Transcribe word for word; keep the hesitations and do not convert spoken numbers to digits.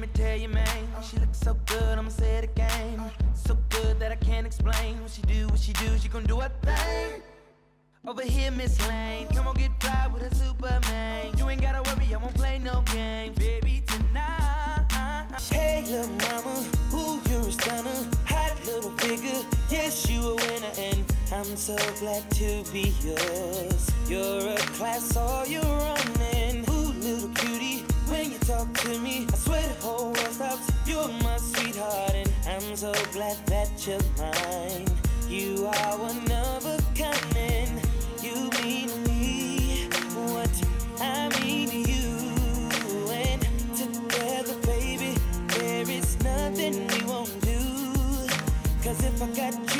me tell you, man, she looks so good, I'ma say it again. So good that I can't explain. What she do, what she do, she gon' do her thing. Over here, Miss Lane, come on, get fly with a Superman. You ain't gotta worry, I won't play no games, baby, tonight. Hey, little mama, ooh, you're a stunner. Hot little figure, yes, you a winner. And I'm so glad to be yours. You're a class, all you're running. Ooh, little cutie, when you talk to me, I swear the whole world stops. You're my sweetheart, and I'm so glad that you're mine. You are one of a kind, and you mean to me what I mean to you. And together, baby, there is nothing we won't do. Cause if I got you